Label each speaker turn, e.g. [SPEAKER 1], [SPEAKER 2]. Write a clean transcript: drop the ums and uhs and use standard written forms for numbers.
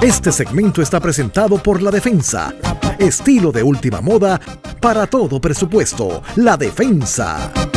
[SPEAKER 1] Este segmento está presentado por La Defensa. Estilo de última moda para todo presupuesto. La Defensa.